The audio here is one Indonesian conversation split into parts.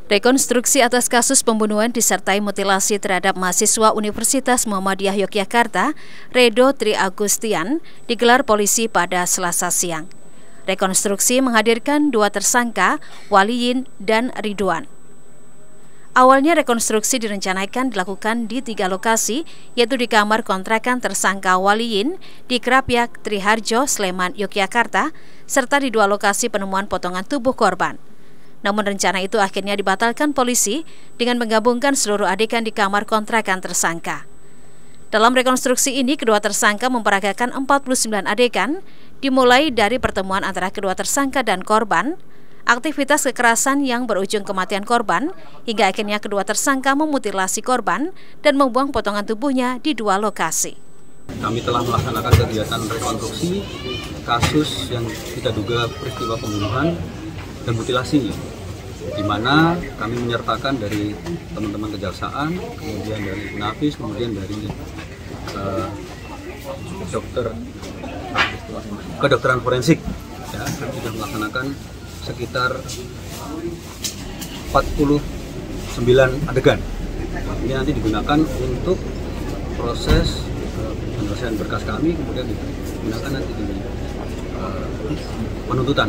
Rekonstruksi atas kasus pembunuhan disertai mutilasi terhadap mahasiswa Universitas Muhammadiyah Yogyakarta, Redo Tri Agustian, digelar polisi pada Selasa siang. Rekonstruksi menghadirkan dua tersangka, Waliyin dan Ridwan. Awalnya rekonstruksi direncanakan dilakukan di 3 lokasi, yaitu di kamar kontrakan tersangka Waliyin di Krapyak, Triharjo, Sleman, Yogyakarta, serta di 2 lokasi penemuan potongan tubuh korban. Namun rencana itu akhirnya dibatalkan polisi dengan menggabungkan seluruh adegan di kamar kontrakan tersangka. Dalam rekonstruksi ini, kedua tersangka memperagakan 49 adegan, dimulai dari pertemuan antara kedua tersangka dan korban, aktivitas kekerasan yang berujung kematian korban, hingga akhirnya kedua tersangka memutilasi korban dan membuang potongan tubuhnya di 2 lokasi. Kami telah melaksanakan kegiatan rekonstruksi kasus yang kita duga peristiwa pembunuhan dan mutilasi, di mana kami menyertakan dari teman-teman kejaksaan, kemudian dari Nafis, kemudian dari kedokteran forensik. Ya, kami sudah melaksanakan sekitar 49 adegan. Ini nanti digunakan untuk proses penyelesaian berkas kami, kemudian digunakan nanti di penuntutan.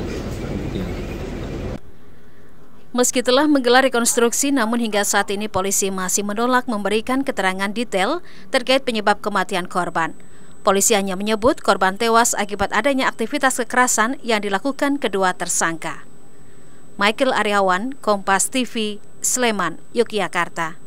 Meski telah menggelar rekonstruksi, namun hingga saat ini polisi masih menolak memberikan keterangan detail terkait penyebab kematian korban. Polisi hanya menyebut korban tewas akibat adanya aktivitas kekerasan yang dilakukan kedua tersangka. Michael Aryawan, Kompas TV, Sleman, Yogyakarta.